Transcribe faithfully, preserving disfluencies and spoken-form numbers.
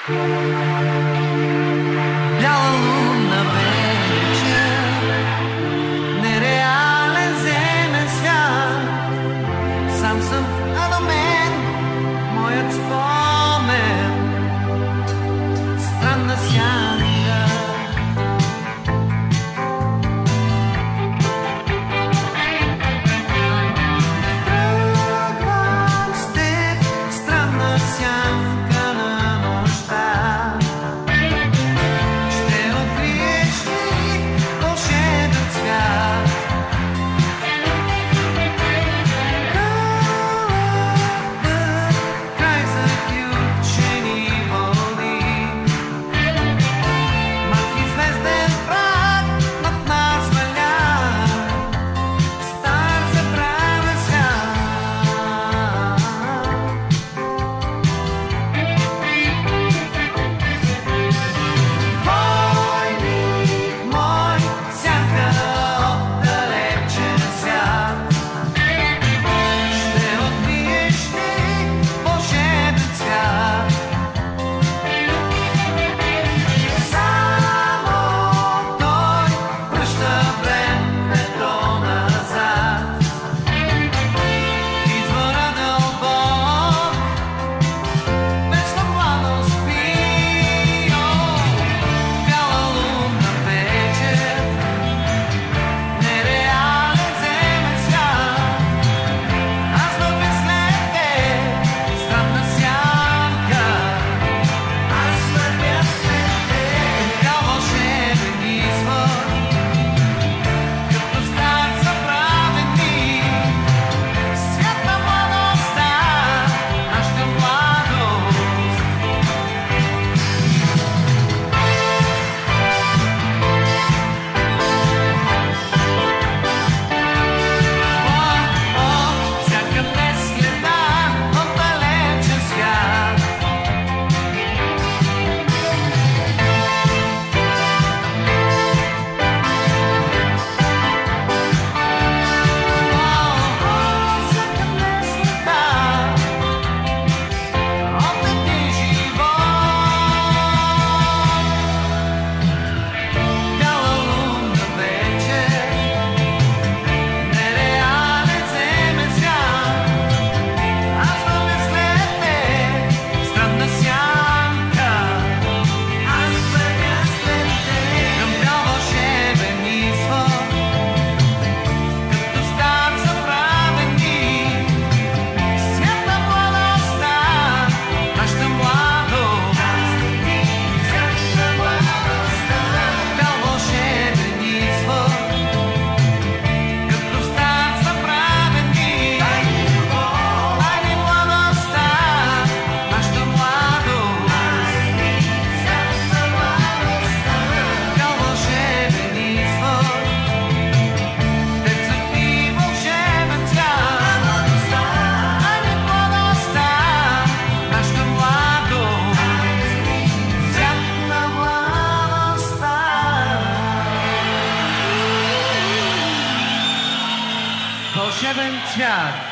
Бяла лунна вечер, нереален земен свят. Сам съм, а до мен моят спомен, странна сянка. Тръгвам с теб, странна сянка на нощта. Ще откриеш ли вълшебен свят? Край заключени вълни, мък известен прах над нас валя, стар забравен свят. Войник мой, сянка от далечен свят, ще откриеш ли вълшебен свят? Само той връща времето назад. Извънра дълбок, вечно младост спи. О, бяла лунна вечер, нереален земен свят. Аз вървя след теб, странна сянка. Аз вървя след теб, бял вълшебен извор, като стар забравен миг. Свят на младостта, нашата младост. О, о, сянка без следа от далечен свят. О, о, сянка без следа от един живот. Бяла лунна вечер, нереален земен свят. Аз вървя след теб, странна сянка. Аз вървя след теб към бял вълшебен извор, като стар забравен миг. Свят на младостта, нашата младост. Свят на младостта, бял вълшебен извор, като стар забравен миг. Айде младостта, нашата младост. Свят на младостта, бял вълшебен извор, де цъфти вълшебен цвят. Айде младостта, нашата младост. Свят на младостта. Вълшебен цвят.